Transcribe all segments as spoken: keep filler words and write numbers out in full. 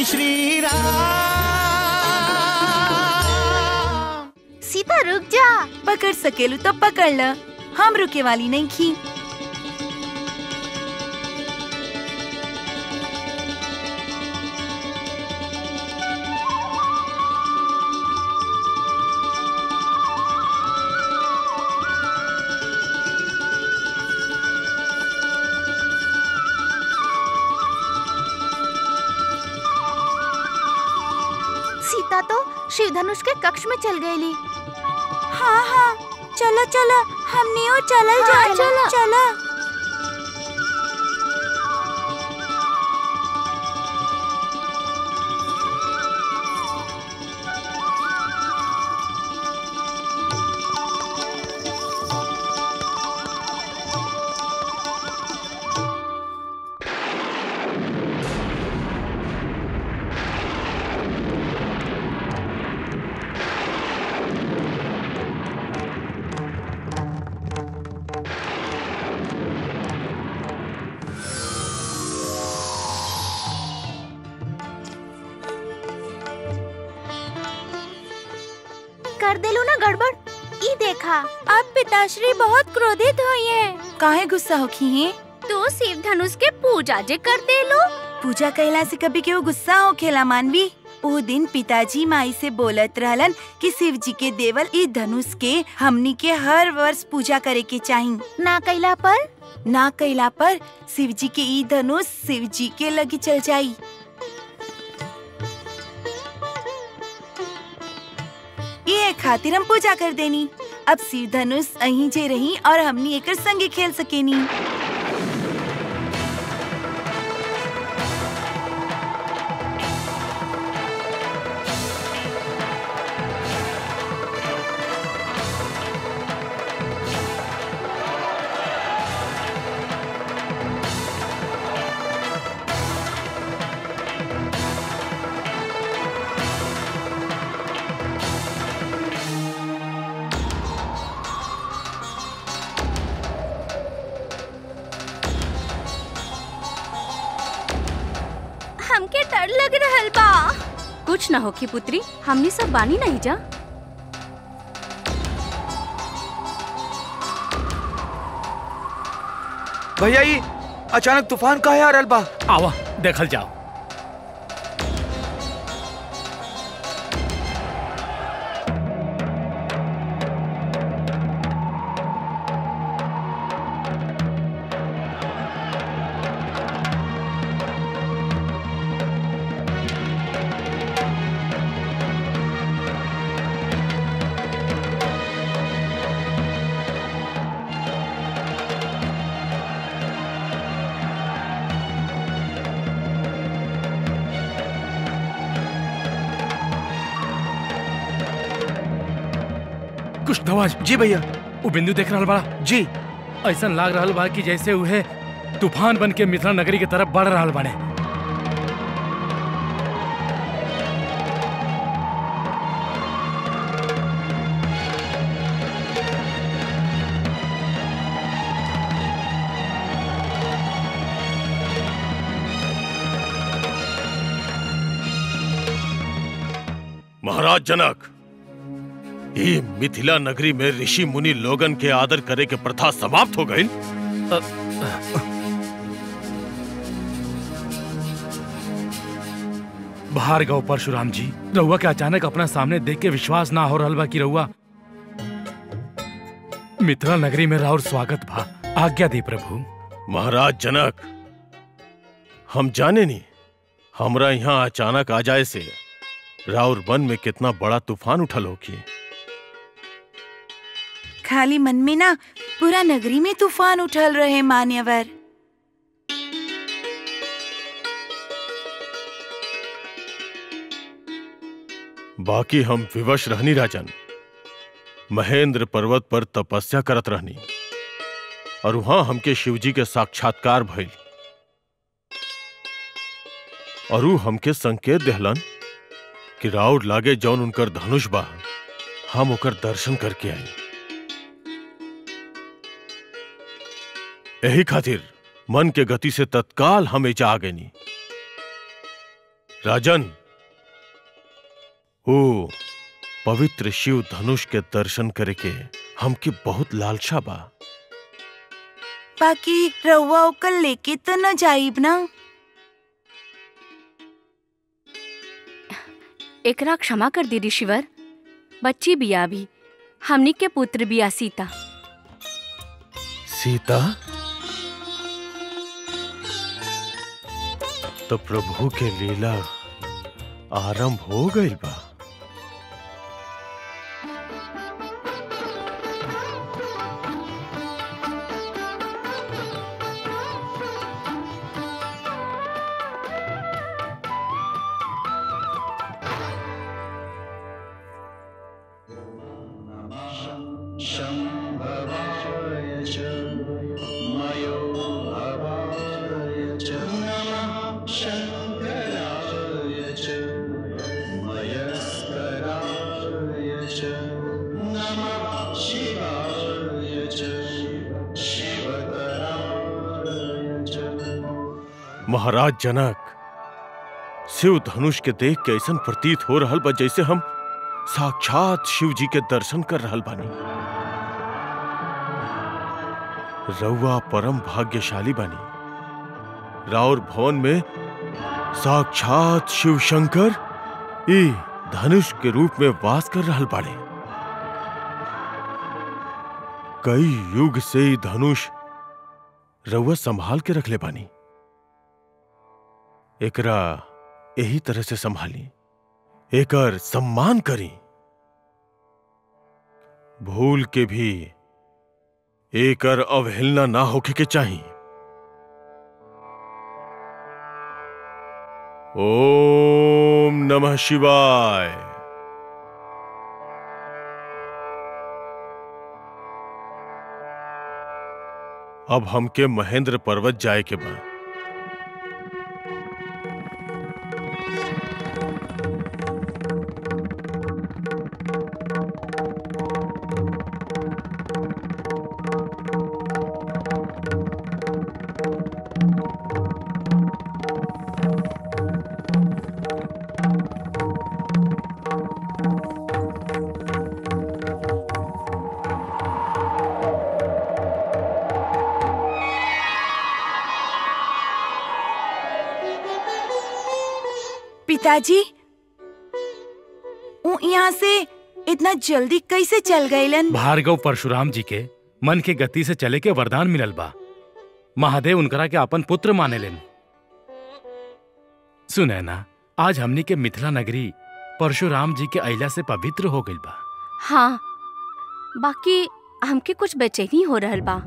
जय श्री राम। सीता रुक जा। पकड़ सकेलू तो पकड़ ल, हम रुके वाली नहीं खी। सीता तो शिव धनुष के कक्ष में चल गई ली। हाँ हाँ चलो चलो, हमने और चला हाँ, जा चलो। चलो। कर देलू ना गड़बड़। ई देखा, अब पिताश्री बहुत क्रोधित हुई है। काहे गुस्सा होखी हैं? तू शिव धनुष के पूजा जे कर देलू। पूजा कैला से कभी केहू गुस्सा होखेला मानवी? वो दिन पिताजी माई से बोलत रहलन कि शिव जी के देवल ई धनुष के हमनी के हर वर्ष पूजा करे के चाही। ना कैला पर ना कैला पर शिव जी के ई धनुष शिव जी के लगी चल जाई। ये खातिर हम पूजा कर देनी। अब शिव धनुष अहीं जे रही और हमनी एकर संगे खेल सकेनी। हमके डर लग रहल बा। कुछ न होखी पुत्री, हमनी सब बानी नहीं जा। भैया ये अचानक तूफान काहे आ रहल बा? आवा देखल जाओ। कुछ नवाज जी भैया। वो बिंदु देख रहल बड़ा जी। ऐसा लाग रहल बा कि जैसे उहे तूफान बन के मिथिला नगरी के तरफ बढ़ रहल बाड़े। महाराज जनक, ये मिथिला नगरी में ऋषि मुनि लोगन के आदर करे के प्रथा समाप्त हो गई। बाहर गौ परशुराम जी, रउआ के अचानक अपना सामने देख के विश्वास ना हो रहल बा कि रउआ मिथिला नगरी में राउर स्वागत बा। आज्ञा दी प्रभु। महाराज जनक, हम जाने नहीं हमरा यहाँ अचानक आ जाए से राउर वन में कितना बड़ा तूफान उठल होगी। खाली मन में ना, पूरा नगरी में तूफान उठल रहे मान्यवर। बाकी हम विवश रहनी राजन। महेंद्र पर्वत पर तपस्या करत रहनी और वहां हमके शिवजी के साक्षात्कार भइल और ऊ हमके संकेत देहलन कि राउर लागे जौन उनकर धनुष बा, हम ओकर दर्शन करके आई। यही खातिर मन के गति से तत्काल हम एजा आ गईनी। राजन, ओ पवित्र शिव धनुष के दर्शन करे के हमके बहुत लालसा बा। बाकी रउआ ओकर लेके तो न जाइब ना। एकरा क्षमा कर दी ऋषिवर, बच्ची बिया भी, हमनी के पुत्र बिया सीता। सीता? तो प्रभु के लीला आरंभ हो गई बा। महाराज जनक, शिव धनुष के देख के ऐसा प्रतीत हो रहल बा जैसे हम साक्षात शिव जी के दर्शन कर रहल बानी। रउआ परम भाग्यशाली बानी। राउर भवन में साक्षात शिव शंकर ई धनुष के रूप में वास कर रहल बाड़े। कई युग से ई धनुष रउआ संभाल के रखले बानी। एकरा यही तरह से संभाली, एकर सम्मान करी। भूल के भी एकर अवहेलना ना होके के चाहिए। ओम नमः शिवाय। अब हमके महेंद्र पर्वत जाए के बाद पिताजी, वो यहाँ से इतना जल्दी कैसे चल गईलन? भार्गव परशुराम जी के मन के गति से चले के वरदान मिलल बा। महादेव उनकरा के अपन पुत्र माने लेन। सुने ना, आज हमनी के मिथिला नगरी परशुराम जी के अइला से पवित्र हो गई बा। हाँ, बाकी हमके कुछ बेचैनी हो रहल बा।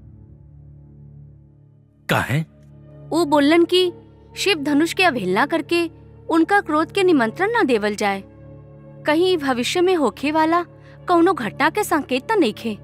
काहे? वो बोलन कि शिव धनुष के अवहेलना करके उनका क्रोध के निमंत्रण न देवल जाए। कहीं भविष्य में होखे वाला कौनो घटना के संकेत त नइखे।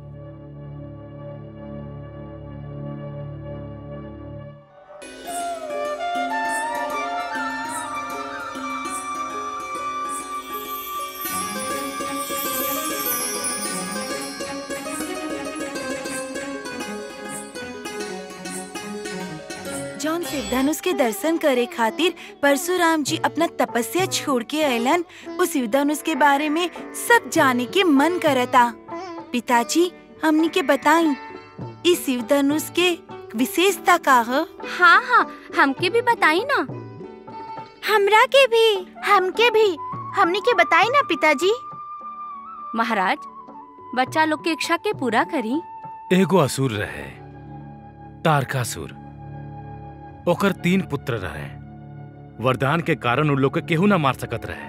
जौन शिव धनुष के दर्शन करे खातिर परशुराम जी अपना तपस्या छोड़ के अयलन, उस शिव धनुष के बारे में सब जाने के मन करता। पिताजी, हमनी के बताई इस शिव धनुष के विशेषता का है? हाँ हाँ, हमके भी बताई ना। हमरा के भी, हमके भी, हमनी के बताई ना पिताजी। महाराज, बच्चा लोग के इच्छा के पूरा करी। एगो असुर रहे, तारकासुर। ओकर तीन पुत्र रहे। वरदान के कारण उन लोग के केहू ना मार सकत रहे।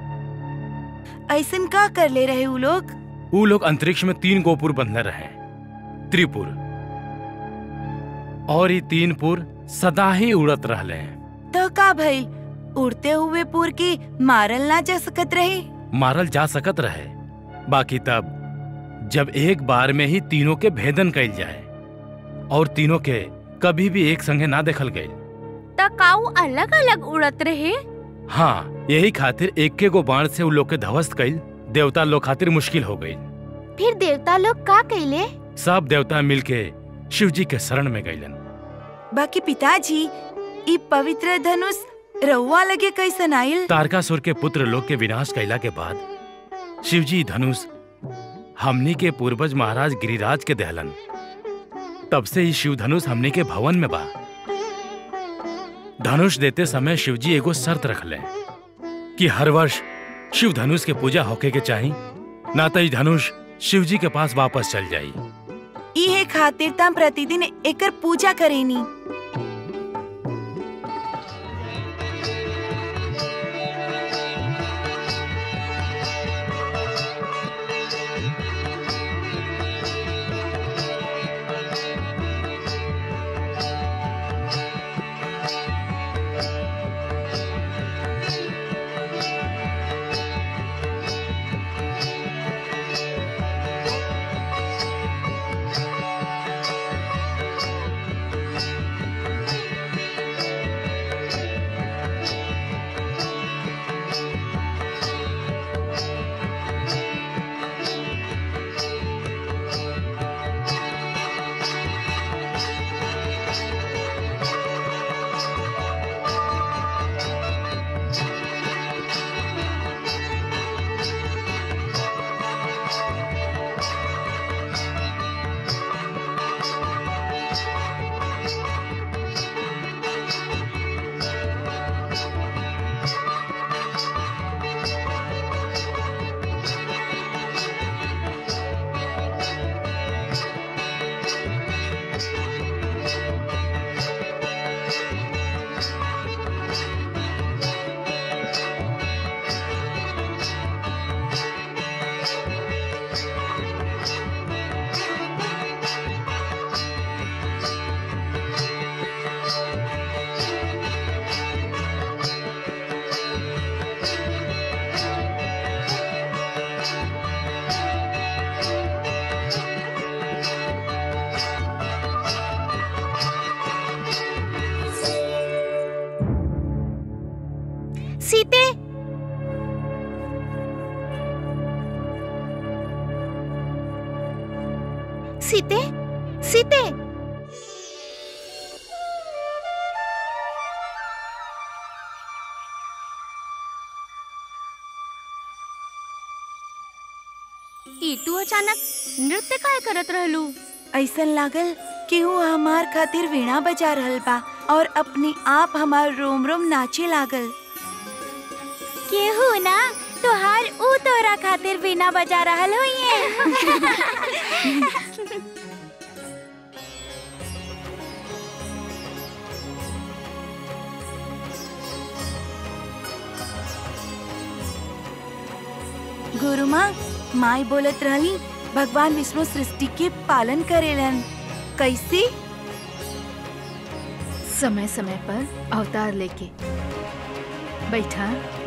ऐसन का कर ले रहे उ लोग? उ लोग अंतरिक्ष में तीन गोपुर बंधले रहे, त्रिपुर। और ये तीन पुर सदा ही उड़त रहले। तो का भइल? उड़ते हुए पुर की मारल ना जा सकत रहे? मारल जा सकत रहे, बाकी तब जब एक बार में ही तीनों के भेदन कैल जाए और तीनों के कभी भी एक संगे ना देखल गए। तकाऊ अलग अलग उड़त रहे। हाँ, यही खातिर एक के गो बाण से उन लोग के ध्वस्त कईल देवता लोग खातिर मुश्किल हो गई। फिर देवता लोग का कैले? सब देवता मिलके शिव जी के शरण में गईलन। बाकी पिताजी, ई पवित्र धनुष रउआ लगे कैसन आइल? तारकासुर के पुत्र लोग के विनाश कैला के बाद शिवजी धनुष हमनी के पूर्वज महाराज गिरिराज के दहलन। तब से ही शिव धनुष हमनी के भवन में बा। धनुष देते समय शिवजी एगो शर्त रख ले कि हर वर्ष शिव धनुष के पूजा होके के चाही, ना तो धनुष शिवजी के पास वापस चल जाई। इहे खातिर तम प्रतिदिन एकर पूजा करेनी। सीते, सीते, सीते। ई तू अचानक नृत्य काय करत रहलू? ऐसन लागल कि वो हमार खातिर वीणा बजा रहल बा और अपने आप हमार रोम रोम नाचे लागल। केहू ना तोहार ऊ तोहरा खातिर वीणा बजा रहल होइए। गुरु माँ, माई बोलत रहली भगवान विष्णु सृष्टि के पालन करेलन। कैसे? समय समय पर अवतार लेके। बैठा।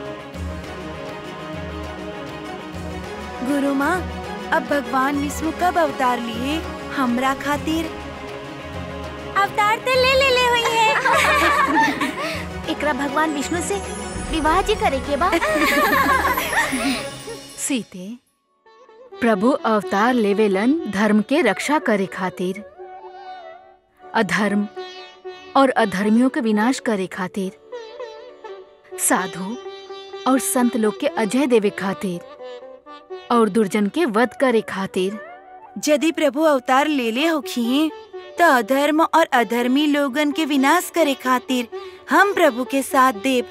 गुरु माँ, अब भगवान विष्णु कब अवतार लिए हमरा खातिर? अवतार तो ले ले ले हुई है। एकरा भगवान विष्णु से विवाह जी करे के बा। सीते, प्रभु अवतार लेवेलन धर्म के रक्षा करे खातिर, अधर्म और अधर्मियों के विनाश करे खातिर, साधु और संत लोग के अजय देवे खातिर और दुर्जन के वध करे खातिर। यदि प्रभु अवतार ले ले होखिए तो अधर्म और अधर्मी लोगन के विनाश करे खातिर हम प्रभु के साथ देव।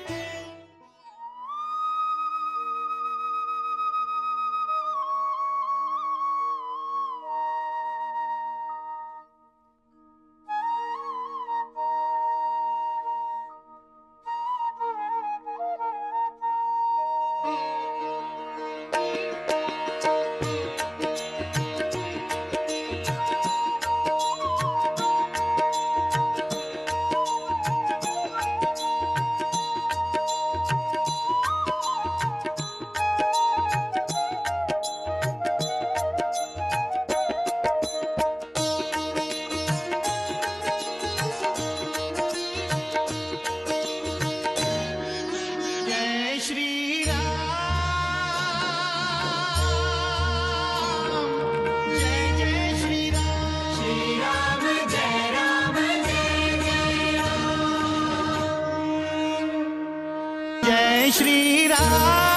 श्री राम।